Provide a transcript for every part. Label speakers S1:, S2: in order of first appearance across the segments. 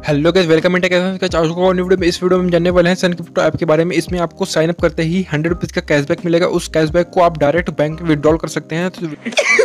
S1: Hello guys, welcome इन video में। इस वीडियो में जानने वाले हैं सन क्रिप्टो ऐप के बारे में। इसमें आपको साइन अप करते ही 100 रुपीज़ का कैशबैक मिलेगा। उस कैशबैक को आप डायरेक्ट बैंक में विड्रॉल कर सकते हैं। तो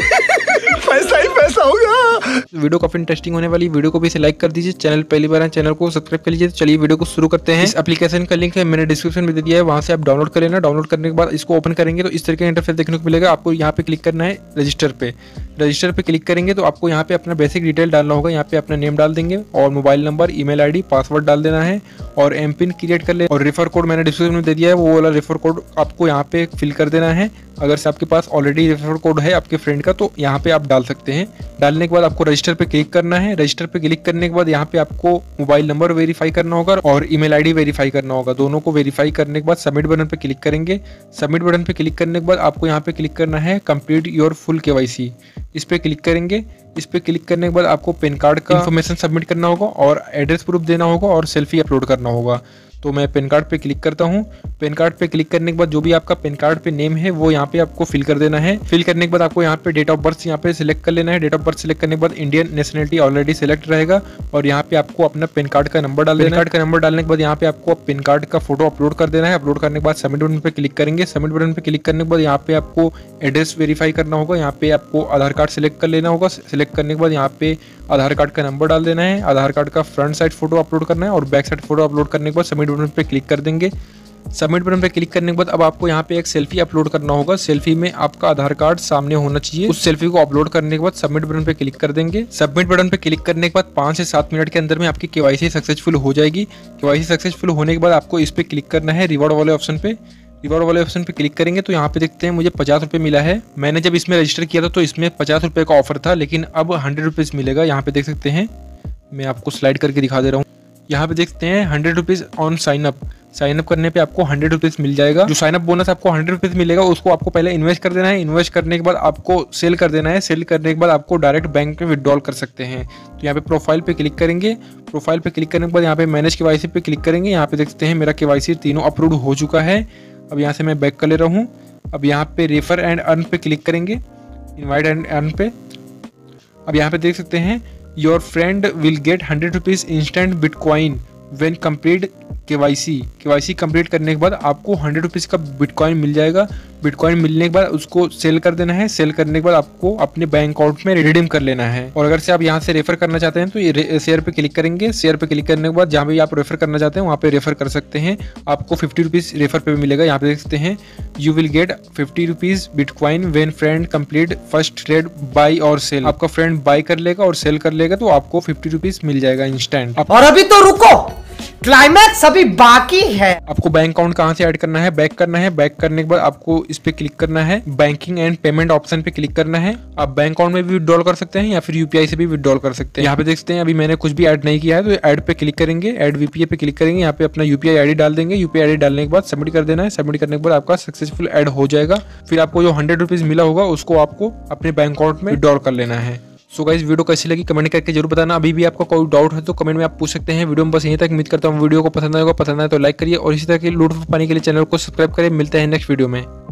S2: पैसा ही पैसा होगा।
S1: वीडियो काफी इंटरेस्टिंग होने वाली। वीडियो को भी इसे लाइक कर दीजिए। चैनल पहली बार है, चैनल को सब्सक्राइब कर लीजिए। तो चलिए वीडियो को शुरू करते हैं। इस एप्लीकेशन का लिंक है मैंने डिस्क्रिप्शन में दे दिया है, वहां से आप डाउनलोड कर लेना। डाउनलोड करने के बाद इसको ओपन करेंगे तो इस तरह का इंटरफेस देखने को मिलेगा। आपको यहाँ पे क्लिक करना है रजिस्टर पे। रजिस्टर पे क्लिक करेंगे तो आपको यहाँ पे अपना बेसिक डिटेल डालना होगा। यहाँ पे अपना नेम डाल देंगे और mobile number, email ID, password डाल देना है और एम पिन क्रिएट कर ले। और रेफर कोड मैंने डिस्क्रिप्शन में दे दिया है, वो वाला रेफर कोड आपको यहाँ पे फिल कर देना है। अगर से आपके पास ऑलरेडी रेफर कोड है आपके फ्रेंड का तो यहाँ पे आप डाल सकते हैं। डालने के बाद आपको रजिस्टर पे क्लिक करना है। रजिस्टर पे क्लिक करने के बाद यहाँ पे आपको मोबाइल नंबर वेरीफाई करना होगा और ईमेल आईडी वेरीफाई करना होगा। दोनों को वेरीफाई करने के बाद सबमिट बटन पे क्लिक करेंगे। सबमिट बटन पे क्लिक करने के बाद आपको यहाँ पे क्लिक करना है कंप्लीट योर फुल KYC। इस पे क्लिक करेंगे। इस पे क्लिक करने के बाद आपको पैन कार्ड का इन्फॉर्मेशन सबमिट करना होगा और एड्रेस प्रूफ देना होगा और सेल्फी अपलोड करना होगा। तो मैं पैन कार्ड पे क्लिक करता हूँ। पैन कार्ड पे क्लिक करने के बाद जो भी आपका पैन कार्ड पे नेम है वो यहाँ पे आपको फिल कर देना है। फिल करने के बाद आपको यहाँ पे डेट ऑफ बर्थ यहाँ पे सिलेक्ट कर लेना है। डेट ऑफ बर्थ सिलेक्ट करने के बाद इंडियन नेशनलिटी ऑलरेडी सिलेक्ट रहेगा और यहाँ पे आपको अपना पैन कार्ड का नंबर डाल देना है। पैन कार्ड का नंबर डालने के बाद यहाँ पे आपको पैन कार्ड का फोटो अपलोड कर देना है। अपलोड करने के बाद सबमिट बटन पे क्लिक करेंगे। सबमिट बटन पे क्लिक करने के बाद यहाँ पे आपको एड्रेस वेरीफाई करना होगा। यहाँ पे आपको आधार कार्ड सिलेक्ट कर लेना होगा। सिलेक्ट करने के बाद यहाँ पे आधार कार्ड का नंबर डाल देना है। आधार कार्ड का फ्रंट साइड फोटो अपलोड करना है और बैक साइड फोटो अपलोड करने के बाद सबमिट बटन पे क्लिक कर देंगे। सबमिट बटन पे क्लिक करने के बाद अब आपको यहाँ पे एक सेल्फी अपलोड करना होगा। सेल्फी में आपका आधार कार्ड सामने होना चाहिए। उस सेल्फी को अपलोड करने के बाद सबमिट बटन पे क्लिक कर देंगे। सबमिट बटन पे क्लिक करने के बाद 5 से 7 मिनट के अंदर में आपकी KYC सक्सेसफुल हो जाएगी। KYC सक्सेसफुल होने के बाद आपको इस पे क्लिक करना है रिवॉर्ड वाले ऑप्शन पे। रिवॉर्ड वाले ऑप्शन पे क्लिक करेंगे तो यहाँ पे देखते हैं मुझे 50 रुपये मिला है। मैंने जब इसमें रजिस्टर किया था तो इसमें 50 रुपये का ऑफर था, लेकिन अब 100 रुपीज़ मिलेगा। यहाँ पे देख सकते हैं, मैं आपको स्लाइड करके दिखा दे रहा हूँ। यहाँ पे देखते हैं 100 rupees on sign up. Sign up करने पे आपको 100 रुपीज़ मिल जाएगा। जो साइन अप बोनस आपको 100 रुपीज़ मिलेगा उसको आपको पहले इन्वेस्ट कर देना है। इन्वेस्ट करने के बाद आपको सेल कर देना है। सेल करने के बाद आपको डायरेक्ट बैंक में विड्रॉल कर सकते हैं। तो यहाँ पे प्रोफाइल पे क्लिक करेंगे। प्रोफाइल पे क्लिक करने के बाद यहाँ पे मैनेज KYC पे क्लिक करेंगे। यहाँ पे देखते हैं मेरा KYC तीनों अप्रूव हो चुका है। अब यहाँ से मैं बैक कर ले रहा हूँ। अब यहाँ पे रेफर एंड अर्न पे क्लिक करेंगे, इनवाइट एंड अर्न पे। अब यहाँ पे देख सकते हैं your friend will get 100 rupees instant bitcoin when complete KYC complete करने के बाद आपको 100 रुपीज़ का बिटकॉइन मिल जाएगा। बिटकॉइन मिलने के बाद उसको सेल कर देना है। सेल करने के बाद आपको अपने बैंक अकाउंट में रिडीम कर लेना है। और अगर से आप यहाँ से रेफर करना चाहते हैं तो ये शेयर पे क्लिक करेंगे। शेयर पे क्लिक करने के बाद जहाँ भी आप रेफर करना चाहते हैं वहाँ पे रेफर कर सकते हैं। आपको 50 रुपीज़ रेफर पे मिलेगा। यहाँ पे देख सकते हैं you will get 50 rupees bitcoin when friend complete first trade buy और सेल। आपका फ्रेंड बाई कर लेगा और सेल कर लेगा तो आपको 50 रुपीज़ मिल जाएगा इंस्टेंट।
S2: और अभी तो रुको, क्लाइमैक्स अभी बाकी है।
S1: आपको बैंक अकाउंट कहाँ से ऐड करना है, बैक करना है। बैक करने के बाद आपको इस पे क्लिक करना है, बैंकिंग एंड पेमेंट ऑप्शन पे क्लिक करना है। आप बैंक अकाउंट में भी विड्रॉल कर सकते हैं या फिर UPI से भी विड्रॉल कर सकते हैं। यहाँ पे देखते हैं अभी मैंने कुछ भी ऐड नहीं किया है तो ऐड पे क्लिक करेंगे। ऐड VPA पे क्लिक करेंगे। यहाँ पे अपना UPI ID डाल देंगे। UPI ID डालने के बाद सबमिट कर देना है। सबमिट करने के बाद आपका सक्सेसफुल ऐड हो जाएगा। फिर आपको जो 100 रुपीज़ मिला होगा उसको आपको अपने बैंक अकाउंट में विड्रॉल कर लेना है। सो गाइस, वीडियो कैसी लगी कमेंट करके जरूर बताना। अभी भी आपका कोई डाउट है तो कमेंट में आप पूछ सकते हैं। वीडियो में बस यहीं तक। उम्मीद करता हूँ वीडियो को पसंद आएगा। पसंद आए तो लाइक करिए और इसी तरह की लूट पाने के लिए चैनल को सब्सक्राइब करें। मिलते हैं नेक्स्ट वीडियो में।